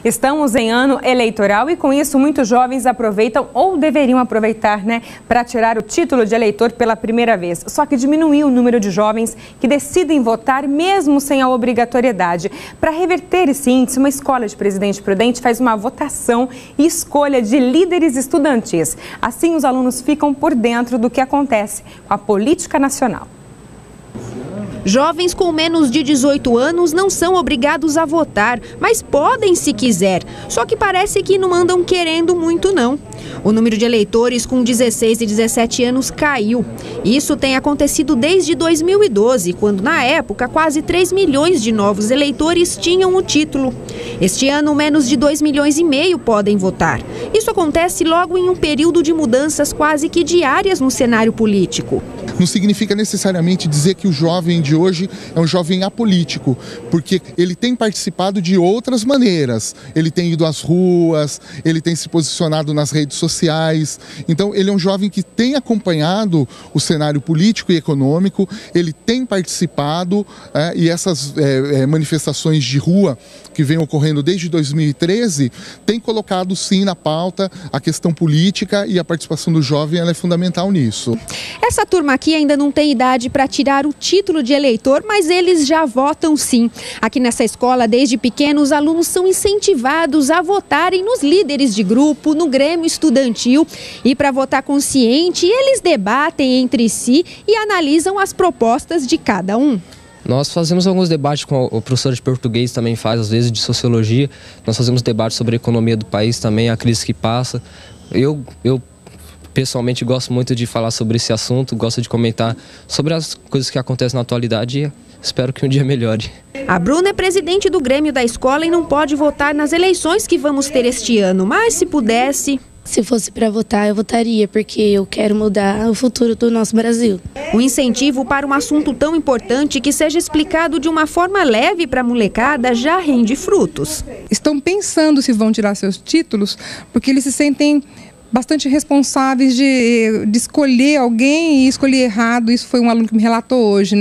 Estamos em ano eleitoral e com isso muitos jovens aproveitam ou deveriam aproveitar, para tirar o título de eleitor pela primeira vez. Só que diminuiu o número de jovens que decidem votar mesmo sem a obrigatoriedade. Para reverter esse índice, uma escola de Presidente Prudente faz uma votação e escolha de líderes estudantis. Assim, os alunos ficam por dentro do que acontece com a política nacional. Jovens com menos de 18 anos não são obrigados a votar, mas podem se quiser. Só que parece que não andam querendo muito, não. O número de eleitores com 16 e 17 anos caiu. Isso tem acontecido desde 2012, quando, na época, quase 3 milhões de novos eleitores tinham o título. Este ano, menos de 2,5 milhões podem votar. Isso acontece logo em um período de mudanças quase que diárias no cenário político. Não significa necessariamente dizer que o jovem de hoje é um jovem apolítico, porque ele tem participado de outras maneiras. Ele tem ido às ruas, ele tem se posicionado nas redes sociais. Então, ele é um jovem que tem acompanhado o cenário político e econômico, ele tem participado e essas manifestações de rua que vem ocorrendo desde 2013 tem colocado sim na pauta a questão política, e a participação do jovem ela é fundamental nisso. Essa turma aqui ainda não tem idade para tirar o título de eleitor, mas eles já votam sim. Aqui nessa escola, desde pequenos, os alunos são incentivados a votarem nos líderes de grupo, no Grêmio Estudantil. E para votar consciente, eles debatem entre si e analisam as propostas de cada um. Nós fazemos alguns debates com o professor de português, também faz, às vezes, de sociologia. Nós fazemos debates sobre a economia do país também, a crise que passa. Eu pessoalmente gosto muito de falar sobre esse assunto, gosto de comentar sobre as coisas que acontecem na atualidade e espero que um dia melhore. A Bruna é presidente do Grêmio da escola e não pode votar nas eleições que vamos ter este ano, mas se pudesse... Se fosse para votar, eu votaria, porque eu quero mudar o futuro do nosso Brasil. Um incentivo para um assunto tão importante que seja explicado de uma forma leve para a molecada já rende frutos. Estão pensando se vão tirar seus títulos, porque eles se sentem bastante responsáveis de escolher alguém e escolher errado. Isso foi um aluno que me relatou hoje,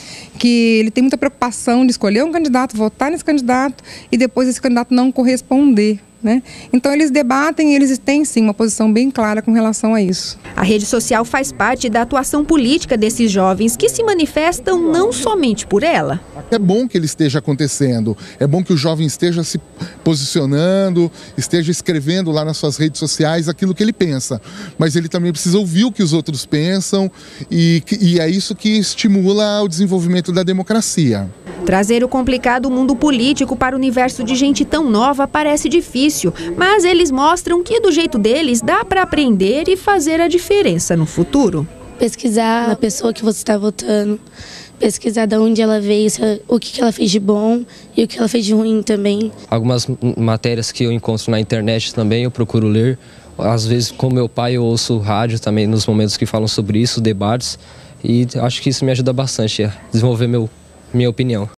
que ele tem muita preocupação de escolher um candidato, votar nesse candidato e depois esse candidato não corresponder. Então eles debatem e eles têm sim uma posição bem clara com relação a isso. A rede social faz parte da atuação política desses jovens que se manifestam não somente por ela. É bom que ele esteja acontecendo, é bom que o jovem esteja se posicionando, esteja escrevendo lá nas suas redes sociais aquilo que ele pensa, mas ele também precisa ouvir o que os outros pensam e é isso que estimula o desenvolvimento da democracia. Trazer o complicado mundo político para o universo de gente tão nova parece difícil, mas eles mostram que do jeito deles dá para aprender e fazer a diferença no futuro. Pesquisar a pessoa que você está votando, pesquisar de onde ela veio, o que ela fez de bom e o que ela fez de ruim também. Algumas matérias que eu encontro na internet também eu procuro ler. Às vezes com meu pai eu ouço rádio também nos momentos que falam sobre isso, debates, e acho que isso me ajuda bastante a desenvolver minha opinião.